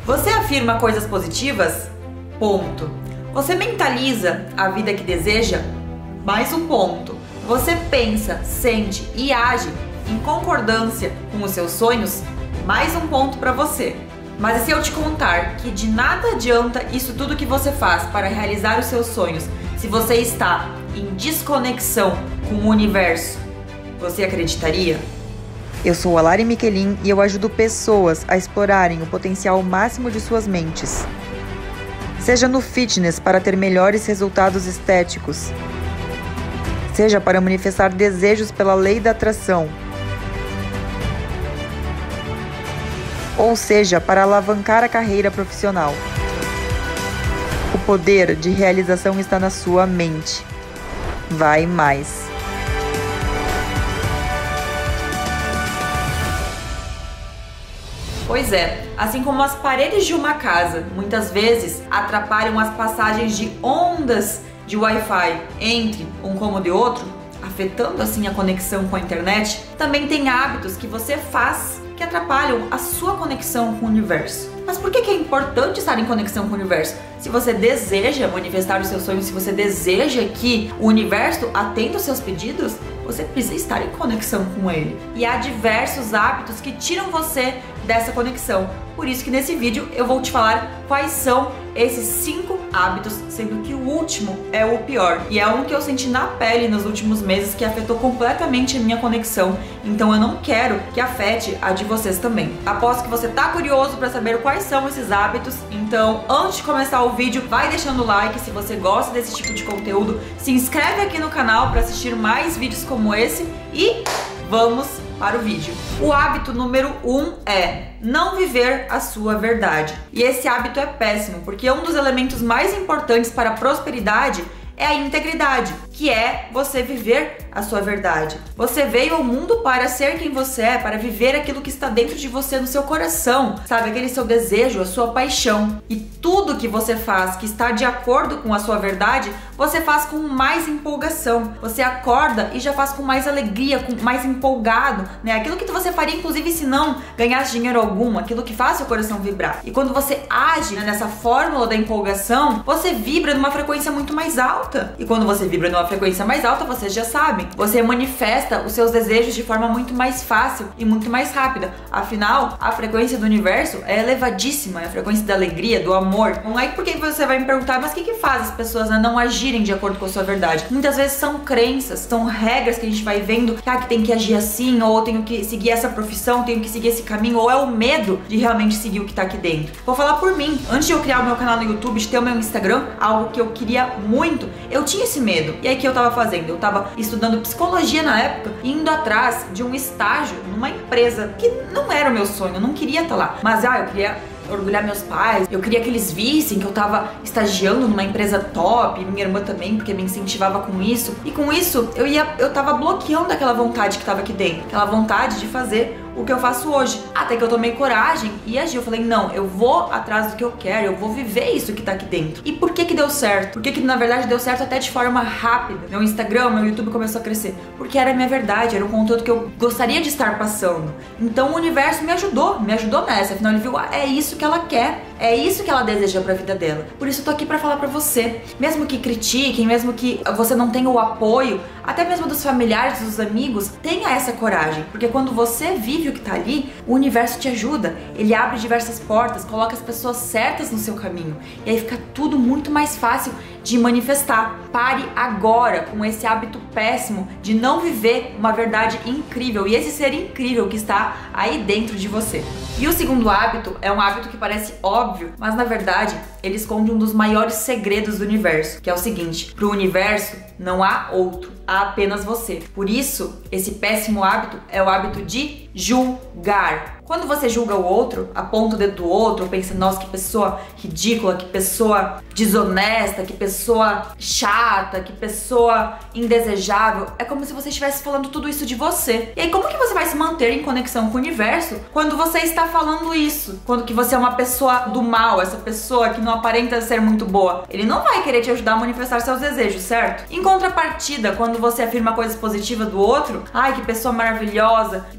Você afirma coisas positivas? Ponto. Você mentaliza a vida que deseja? Mais um ponto. Você pensa, sente e age em concordância com os seus sonhos? Mais um ponto para você. Mas e se eu te contar que de nada adianta isso tudo que você faz para realizar os seus sonhos se você está em desconexão com o universo? Você acreditaria? Eu sou a Lari Michelin e eu ajudo pessoas a explorarem o potencial máximo de suas mentes. Seja no fitness para ter melhores resultados estéticos, seja para manifestar desejos pela lei da atração, ou seja, para alavancar a carreira profissional. O poder de realização está na sua mente. Vai mais! Pois é, assim como as paredes de uma casa muitas vezes atrapalham as passagens de ondas de Wi-Fi entre um cômodo e outro, afetando assim a conexão com a internet, também tem hábitos que você faz que atrapalham a sua conexão com o universo. Mas por que é importante estar em conexão com o universo? Se você deseja manifestar os seus sonhos, se você deseja que o universo atenda os seus pedidos, você precisa estar em conexão com ele. E há diversos hábitos que tiram você dessa conexão. Por isso que nesse vídeo eu vou te falar quais são esses 5 hábitos, sendo que o último é o pior. E é um que eu senti na pele nos últimos meses que afetou completamente a minha conexão. Então eu não quero que afete a de vocês também. Aposto que você tá curioso para saber quais são esses hábitos. Então antes de começar o vídeo, vai deixando o like se você gosta desse tipo de conteúdo. Se inscreve aqui no canal para assistir mais vídeos como esse e vamos para o vídeo. O hábito número 1 é não viver a sua verdade. E esse hábito é péssimo, porque um dos elementos mais importantes para a prosperidade é a integridade, que é você viver a sua verdade. Você veio ao mundo para ser quem você é, para viver aquilo que está dentro de você, no seu coração, sabe? Aquele seu desejo, a sua paixão. E tudo que você faz que está de acordo com a sua verdade, você faz com mais empolgação. Você acorda e já faz com mais alegria, com mais empolgado, né? Aquilo que você faria, inclusive, se não ganhasse dinheiro algum, aquilo que faz seu coração vibrar. E quando você age, né, nessa fórmula da empolgação, você vibra numa frequência muito mais alta. E quando você vibra numa frequência mais alta, vocês já sabem, você manifesta os seus desejos de forma muito mais fácil e muito mais rápida. Afinal, a frequência do universo é elevadíssima, é a frequência da alegria, do amor. Não é porque você vai me perguntar, mas o que faz as pessoas não agirem de acordo com a sua verdade? Muitas vezes são crenças, são regras que a gente vai vendo, que tem que agir assim, ou tenho que seguir essa profissão, tenho que seguir esse caminho, ou é o medo de realmente seguir o que tá aqui dentro. Vou falar por mim. Antes de eu criar o meu canal no YouTube, de ter o meu Instagram, algo que eu queria muito, eu tinha esse medo. E aí o que eu tava fazendo? Eu tava estudando psicologia na época, indo atrás de um estágio numa empresa que não era o meu sonho, eu não queria estar lá. Mas eu queria orgulhar meus pais, eu queria que eles vissem que eu tava estagiando numa empresa top, e minha irmã também, porque me incentivava com isso. E com isso, eu tava bloqueando aquela vontade que tava aqui dentro, aquela vontade de fazer o que eu faço hoje. Até que eu tomei coragem e agi. Eu falei, não, eu vou atrás do que eu quero, eu vou viver isso que tá aqui dentro. E por que deu certo? Por que na verdade deu certo até de forma rápida? Meu Instagram, meu YouTube começou a crescer. Porque era a minha verdade, era um conteúdo que eu gostaria de estar passando. Então o universo me ajudou nessa. Afinal ele viu, é isso que ela quer, é isso que ela deseja pra vida dela. Por isso eu tô aqui pra falar pra você. Mesmo que critiquem, mesmo que você não tenha o apoio, até mesmo dos familiares, dos amigos, tenha essa coragem. Porque quando você vive o que tá ali, o universo te ajuda. Ele abre diversas portas, coloca as pessoas certas no seu caminho. E aí fica tudo muito mais fácil de manifestar. Pare agora com esse hábito péssimo de não viver uma verdade incrível e esse ser incrível que está aí dentro de você. E o segundo hábito é um hábito que parece óbvio, mas na verdade ele esconde um dos maiores segredos do universo, que é o seguinte: pro universo não há outro, há apenas você. Por isso, esse péssimo hábito é o hábito de julgar. Quando você julga o outro, aponta o dedo do outro, pensa, nossa, que pessoa ridícula, que pessoa desonesta, que pessoa chata, que pessoa indesejável, é como se você estivesse falando tudo isso de você. E aí, como que você vai se manter em conexão com o universo quando você está falando isso? Quando que você é uma pessoa do mal, essa pessoa que não aparenta ser muito boa? Ele não vai querer te ajudar a manifestar seus desejos, certo? Em contrapartida, quando você afirma coisas positivas do outro, ai, que pessoa maravilhosa, que pessoa sensacional,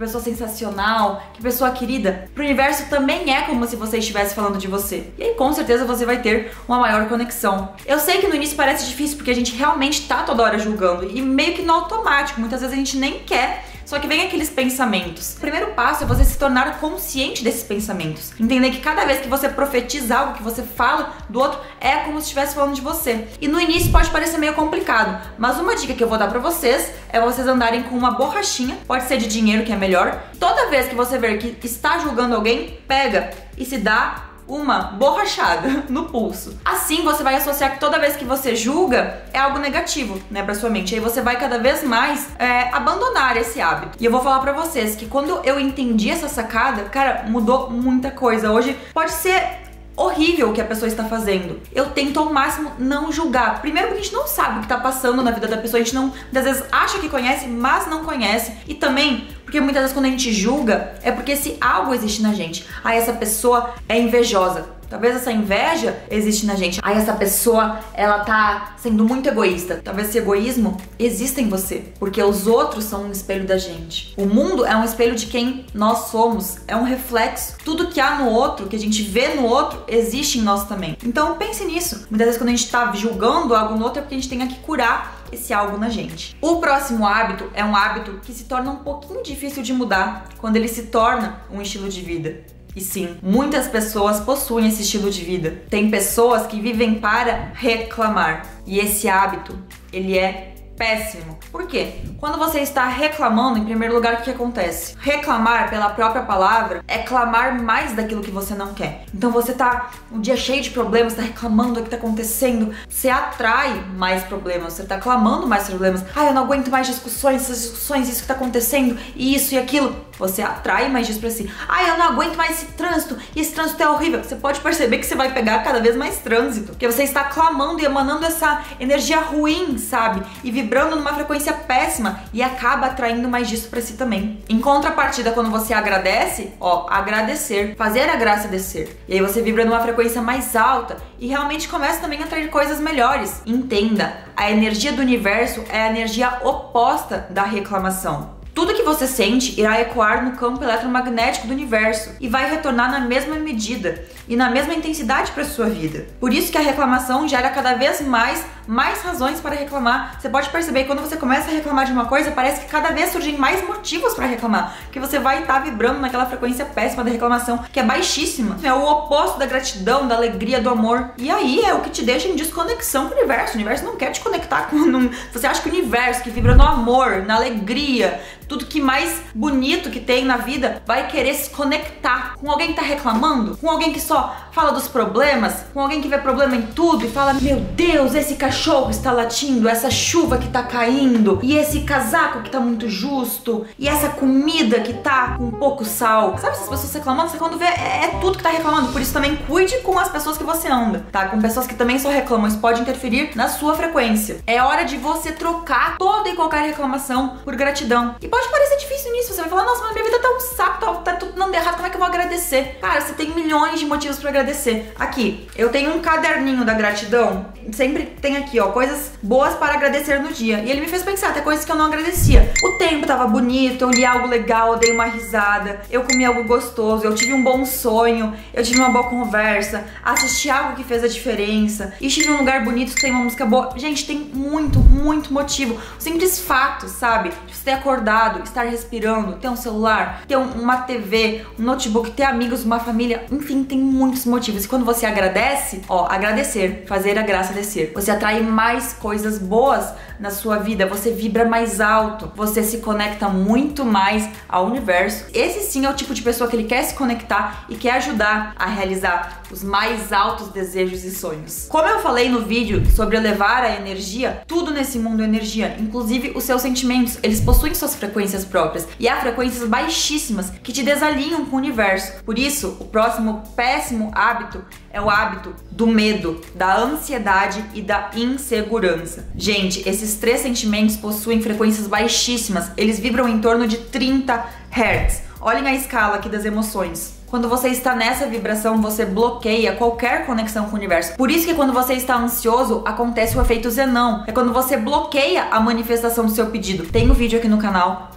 sensacional, que pessoa querida, pro universo também é como se você estivesse falando de você. E aí com certeza você vai ter uma maior conexão. Eu sei que no início parece difícil porque a gente realmente tá toda hora julgando e meio que no automático, muitas vezes a gente nem quer. Só que vem aqueles pensamentos. O primeiro passo é você se tornar consciente desses pensamentos. Entender que cada vez que você profetiza algo, que você fala do outro, é como se estivesse falando de você. E no início pode parecer meio complicado, mas uma dica que eu vou dar pra vocês é vocês andarem com uma borrachinha, pode ser de dinheiro, que é melhor. Toda vez que você ver que está julgando alguém, pega e se dá uma borrachada no pulso. Assim você vai associar que toda vez que você julga é algo negativo, né, pra sua mente. Aí você vai cada vez mais abandonar esse hábito. E eu vou falar pra vocês que quando eu entendi essa sacada, cara, mudou muita coisa. Hoje pode ser horrível o que a pessoa está fazendo. Eu tento ao máximo não julgar. Primeiro porque a gente não sabe o que tá passando na vida da pessoa, a gente não, muitas vezes acha que conhece, mas não conhece. E também porque muitas vezes quando a gente julga é porque esse algo existe na gente. Ah, essa pessoa é invejosa. Talvez essa inveja existe na gente. Ah, essa pessoa, ela tá sendo muito egoísta. Talvez esse egoísmo exista em você, porque os outros são um espelho da gente. O mundo é um espelho de quem nós somos, é um reflexo. Tudo que há no outro, que a gente vê no outro, existe em nós também. Então pense nisso. Muitas vezes quando a gente tá julgando algo no outro é porque a gente tem que curar esse algo na gente. O próximo hábito é um hábito que se torna um pouquinho difícil de mudar quando ele se torna um estilo de vida. E sim, muitas pessoas possuem esse estilo de vida. Tem pessoas que vivem para reclamar. E esse hábito, ele é péssimo. Por quê? Quando você está reclamando, em primeiro lugar, o que acontece? Reclamar, pela própria palavra, é clamar mais daquilo que você não quer. Então você tá um dia cheio de problemas, tá reclamando do que tá acontecendo, você atrai mais problemas, você tá clamando mais problemas. Eu não aguento mais discussões, essas discussões, isso que tá acontecendo, e isso e aquilo. Você atrai mais disso pra si. Eu não aguento mais esse trânsito, e esse trânsito é horrível. Você pode perceber que você vai pegar cada vez mais trânsito, porque você está clamando e emanando essa energia ruim, sabe? E vibrando numa frequência péssima e acaba atraindo mais disso pra si também. Em contrapartida, quando você agradece, agradecer, fazer a graça descer. E aí você vibra numa frequência mais alta e realmente começa também a atrair coisas melhores. Entenda, a energia do universo é a energia oposta da reclamação. Tudo que você sente irá ecoar no campo eletromagnético do universo e vai retornar na mesma medida e na mesma intensidade para sua vida. Por isso que a reclamação gera cada vez mais razões para reclamar. Você pode perceber que quando você começa a reclamar de uma coisa, parece que cada vez surgem mais motivos para reclamar, que você vai estar vibrando naquela frequência péssima da reclamação, que é baixíssima. É o oposto da gratidão, da alegria, do amor. E aí é o que te deixa em desconexão com o universo. O universo não quer te conectar com... Você acha que o universo que vibra no amor, na alegria, tudo que mais bonito que tem na vida, vai querer se conectar com alguém que tá reclamando, com alguém que só fala dos problemas, com alguém que vê problema em tudo e fala: meu Deus, esse cachorro está latindo, essa chuva que tá caindo, e esse casaco que tá muito justo, e essa comida que tá com pouco sal. Sabe essas pessoas reclamando? Você quando vê, é tudo que tá reclamando. Por isso também cuide com as pessoas que você anda, tá? Com pessoas que também só reclamam, isso pode interferir na sua frequência. É hora de você trocar toda e qualquer reclamação por gratidão. E pode parecer difícil nisso, você vai falar: nossa, mas minha vida tá um saco, tá tudo dando errado, como é que eu vou agradecer? Cara, você tem milhões de motivos pra agradecer. Aqui, eu tenho um caderninho da gratidão, sempre tem aqui, coisas boas para agradecer no dia. E ele me fez pensar até coisas que eu não agradecia. O tempo tava bonito, eu li algo legal, eu dei uma risada, eu comi algo gostoso, eu tive um bom sonho, eu tive uma boa conversa, assisti algo que fez a diferença, estive em um lugar bonito, tem uma música boa. Gente, tem muito motivo. O simples fato, sabe? De você ter acordado, estar respirando, ter um celular, ter uma TV, um notebook, ter amigos, uma família, enfim, tem muitos motivos. E quando você agradece, agradecer, fazer a graça descer, você atrai mais coisas boas na sua vida, você vibra mais alto, você se conecta muito mais ao universo. Esse sim é o tipo de pessoa que ele quer se conectar e quer ajudar a realizar os mais altos desejos e sonhos. Como eu falei no vídeo sobre elevar a energia, tudo nesse mundo é energia, inclusive os seus sentimentos, eles possuem suas frequências próprias e há frequências baixíssimas que te desalinham com o universo. Por isso, o próximo péssimo hábito é o hábito do medo, da ansiedade e da insegurança. Gente, esses três sentimentos possuem frequências baixíssimas, eles vibram em torno de 30 Hz. Olhem a escala aqui das emoções. Quando você está nessa vibração, você bloqueia qualquer conexão com o universo. Por isso que quando você está ansioso, acontece o efeito Zenão. É quando você bloqueia a manifestação do seu pedido. Tem um vídeo aqui no canal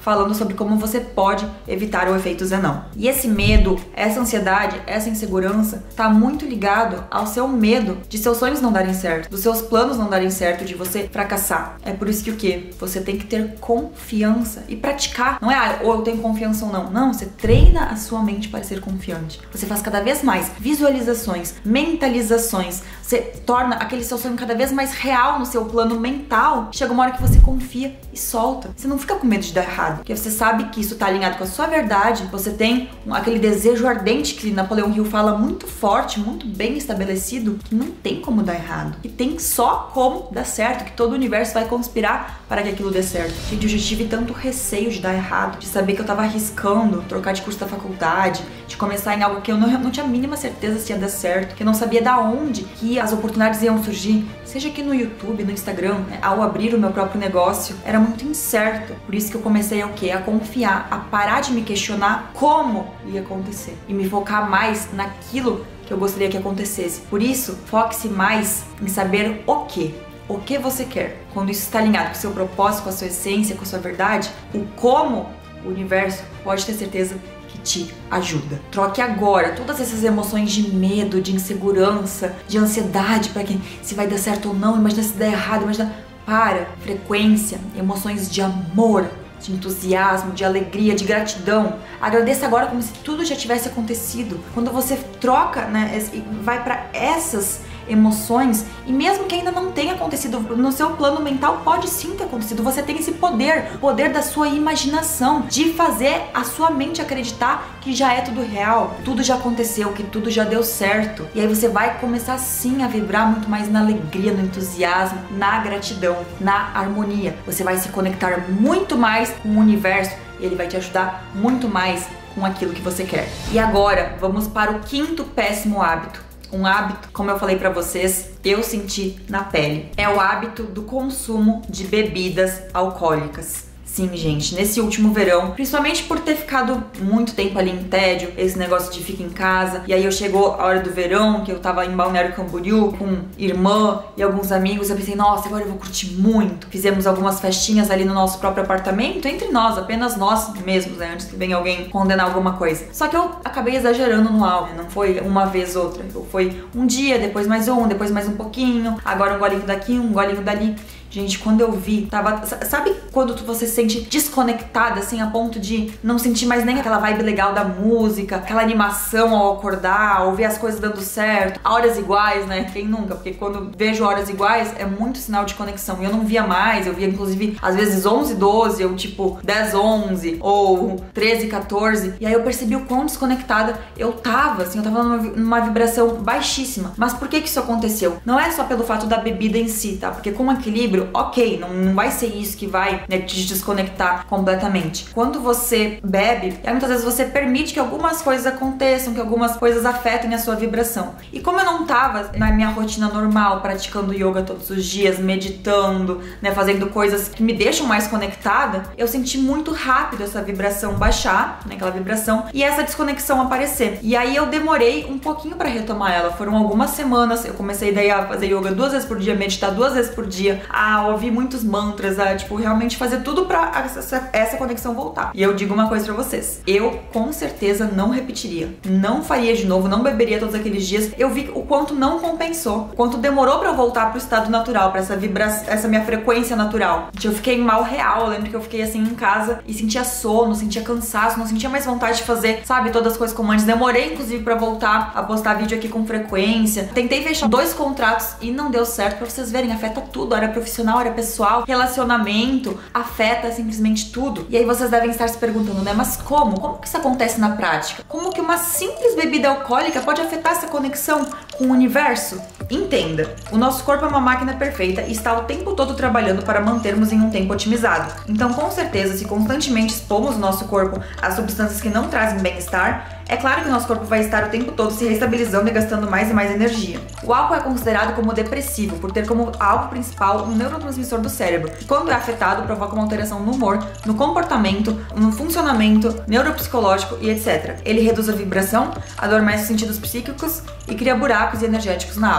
falando sobre como você pode evitar o efeito Zenão. E esse medo, essa ansiedade, essa insegurança tá muito ligado ao seu medo de seus sonhos não darem certo, dos seus planos não darem certo, de você fracassar. É por isso que o quê? Você tem que ter confiança e praticar. Não é, ou eu tenho confiança ou não. Não, você treina a sua mente para ser confiante. Você faz cada vez mais visualizações, mentalizações. Você torna aquele seu sonho cada vez mais real no seu plano mental. Chega uma hora que você confia e solta. Você não fica com medo de dar errado, porque você sabe que isso tá alinhado com a sua verdade. Você tem aquele desejo ardente que Napoleão Hill fala muito forte, muito bem estabelecido, que não tem como dar errado, que tem só como dar certo, que todo o universo vai conspirar para que aquilo dê certo. Gente, eu já tive tanto receio de dar errado, de saber que eu tava arriscando trocar de curso da faculdade, de começar em algo que eu não tinha a mínima certeza se ia dar certo, que eu não sabia da onde que as oportunidades iam surgir, seja aqui no YouTube, no Instagram, né? Ao abrir o meu próprio negócio, era muito incerto. Por isso que eu comecei a confiar, a parar de me questionar como ia acontecer e me focar mais naquilo que eu gostaria que acontecesse. Por isso, foque-se mais em saber o que você quer. Quando isso está alinhado com o seu propósito, com a sua essência, com a sua verdade, o como, o universo pode ter certeza que te ajuda. Troque agora todas essas emoções de medo, de insegurança, de ansiedade para quem se vai dar certo ou não, imagina se der errado, imagina para frequência, emoções de amor, de entusiasmo, de alegria, de gratidão. Agradeça agora como se tudo já tivesse acontecido. Quando você troca, né, e vai para essas emoções, e mesmo que ainda não tenha acontecido no seu plano mental, pode sim ter acontecido. Você tem esse poder, o poder da sua imaginação, de fazer a sua mente acreditar que já é tudo real, tudo já aconteceu, que tudo já deu certo. E aí você vai começar sim a vibrar muito mais na alegria, no entusiasmo, na gratidão, na harmonia. Você vai se conectar muito mais com o universo e ele vai te ajudar muito mais com aquilo que você quer. E agora, vamos para o quinto péssimo hábito. Um hábito, como eu falei pra vocês, eu senti na pele. É o hábito do consumo de bebidas alcoólicas. Sim, gente, nesse último verão, principalmente por ter ficado muito tempo ali em tédio, esse negócio de fica em casa, e aí chegou a hora do verão, que eu tava em Balneário Camboriú com irmã e alguns amigos, eu pensei, nossa, agora eu vou curtir muito. Fizemos algumas festinhas ali no nosso próprio apartamento, entre nós, apenas nós mesmos, né, antes que venha alguém condenar alguma coisa. Só que eu acabei exagerando no álcool, não foi uma vez outra, foi um dia, depois mais um, depois mais um pouquinho, agora um golinho daqui, um golinho dali. Gente, quando eu vi, tava... Sabe quando você se sente desconectada, assim, a ponto de não sentir mais nem aquela vibe legal da música, aquela animação ao acordar, ou ver as coisas dando certo, a horas iguais, né? Quem nunca? Porque quando vejo horas iguais, é muito sinal de conexão. E eu não via mais, eu via, inclusive, às vezes 11, 12, ou tipo 10, 11, ou 13, 14. E aí eu percebi o quão desconectada eu tava, assim, eu tava numa vibração baixíssima. Mas por que isso aconteceu? Não é só pelo fato da bebida em si, tá? Porque com equilíbrio, ok, não vai ser isso que vai, né, te desconectar completamente. Quando você bebe, muitas vezes você permite que algumas coisas aconteçam, que algumas coisas afetem a sua vibração. E como eu não tava na minha rotina normal, praticando yoga todos os dias, meditando, né, fazendo coisas que me deixam mais conectada, eu senti muito rápido essa vibração baixar, né, aquela vibração, e essa desconexão aparecer. E aí eu demorei um pouquinho pra retomar ela. Foram algumas semanas, eu comecei daí a fazer yoga 2 vezes por dia, meditar 2 vezes por dia, a ouvir muitos mantras, a tipo, realmente fazer tudo pra essa conexão voltar. E eu digo uma coisa pra vocês, eu com certeza não repetiria, não faria de novo, não beberia todos aqueles dias. Eu vi o quanto não compensou, o quanto demorou pra eu voltar pro estado natural, pra essa vibração, essa minha frequência natural. Eu fiquei mal real, eu lembro que eu fiquei assim em casa e sentia sono, sentia cansaço, não sentia mais vontade de fazer, sabe, todas as coisas como antes. Demorei, inclusive, pra voltar a postar vídeo aqui com frequência. Tentei fechar 2 contratos e não deu certo, pra vocês verem, afeta tudo, área profissional, área pessoal, relacionamento, afeta simplesmente tudo. E aí vocês devem estar se perguntando, né, mas como? Como que isso acontece na prática? Como que uma simples bebida alcoólica pode afetar essa conexão com o universo? Entenda, o nosso corpo é uma máquina perfeita e está o tempo todo trabalhando para mantermos em um tempo otimizado. Então, com certeza, se constantemente expomos o nosso corpo a substâncias que não trazem bem-estar, é claro que o nosso corpo vai estar o tempo todo se reestabilizando e gastando mais e mais energia. O álcool é considerado como depressivo por ter como alvo principal um neurotransmissor do cérebro, que quando é afetado provoca uma alteração no humor, no comportamento, no funcionamento neuropsicológico e etc. Ele reduz a vibração, adormece os sentidos psíquicos e cria buracos energéticos na aura.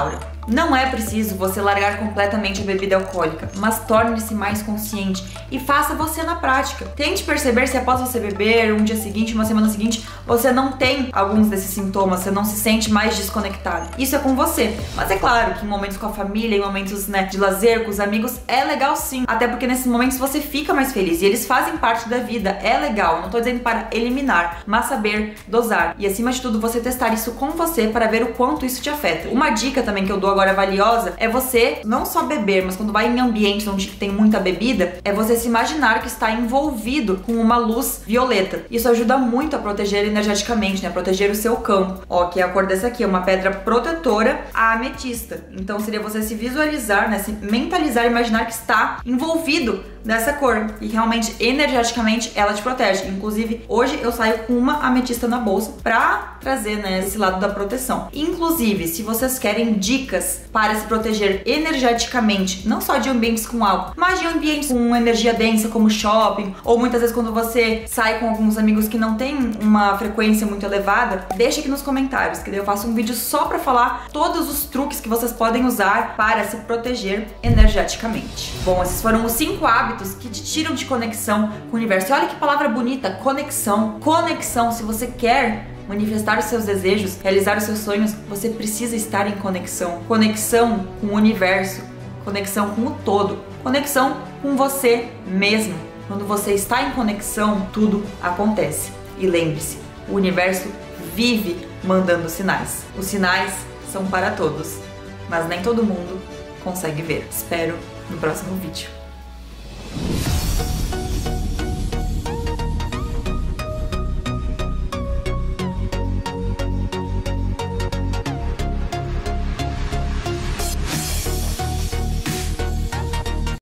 Não é preciso você largar completamente a bebida alcoólica, mas torne-se mais consciente e faça você na prática. Tente perceber se após você beber, um dia seguinte, uma semana seguinte, você não tem alguns desses sintomas, você não se sente mais desconectado. Isso é com você. Mas é claro que em momentos com a família, em momentos, né, de lazer, com os amigos, é legal sim. Até porque nesses momentos você fica mais feliz e eles fazem parte da vida. É legal, não tô dizendo para eliminar, mas saber dosar. E acima de tudo, você testar isso com você para ver o quanto isso te afeta. Uma dica também que eu dou agora valiosa é você não só beber, mas quando vai em ambientes onde tem muita bebida, é você se imaginar que está envolvido com uma luz violeta. Isso ajuda muito a proteger energeticamente, né? A proteger o seu campo. Ó, que é a cor dessa aqui, é uma pedra protetora, a ametista. Então seria você se visualizar, né? Se mentalizar, imaginar que está envolvido dessa cor e realmente energeticamente ela te protege. Inclusive hoje eu saio com uma ametista na bolsa pra trazer, né, esse lado da proteção. Inclusive, se vocês querem dicas para se proteger energeticamente, não só de ambientes com álcool, mas de ambientes com energia densa como shopping, ou muitas vezes quando você sai com alguns amigos que não tem uma frequência muito elevada, deixa aqui nos comentários, que daí eu faço um vídeo só pra falar todos os truques que vocês podem usar para se proteger energeticamente. Bom, esses foram os 5 hábitos que te tiram de conexão com o universo. E olha que palavra bonita, conexão. Conexão, se você quer manifestar os seus desejos, realizar os seus sonhos, você precisa estar em conexão. Conexão com o universo, conexão com o todo, conexão com você mesmo. Quando você está em conexão, tudo acontece. E lembre-se, o universo vive mandando sinais. Os sinais são para todos, mas nem todo mundo consegue ver. Espero no próximo vídeo.